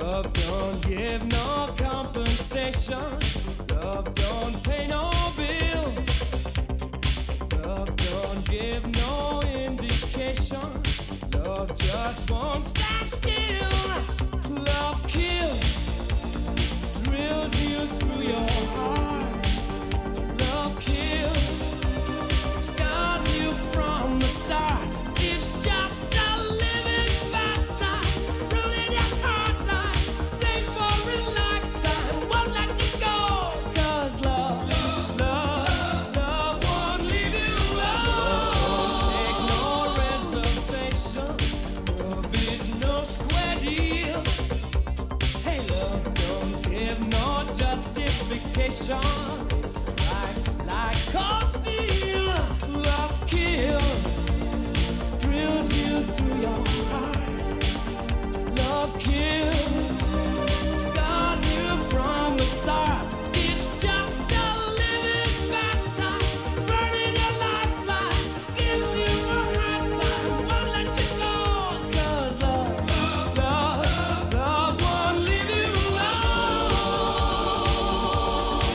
Love don't give no compensation. Love don't pay no bills. Love don't give no indication. Love just won't stand still. Love kills, drills you through your heart. Love kills, scars you from the start. It's just a living bastard, ruining your heart like slave for a lifetime. Won't let you go, 'cause love won't leave you alone. Love won't take no reservation. Love is no square deal. Hey, love don't give no justification. It strikes like cold steel. Love kills, drills you through your heart. Love kills, scars you from the start. It's just a living bastard, burning your lifeline, gives you a hard time, won't let you go. 'Cause love won't leave you alone.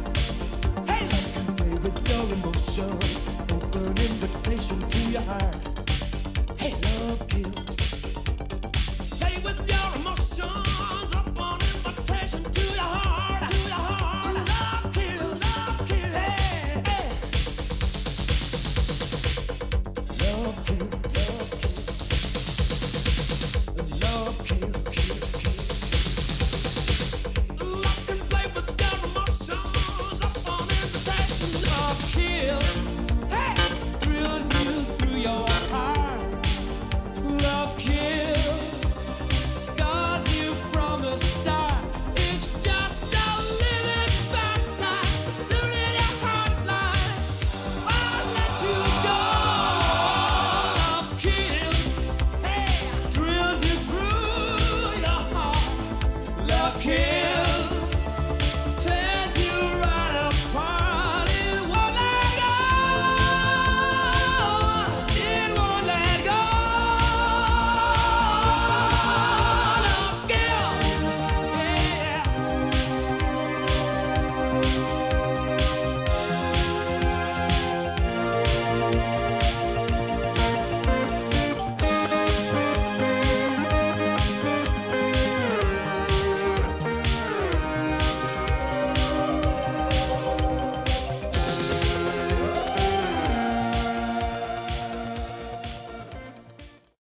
Hey, love can play with your emotions, open invitation to your heart.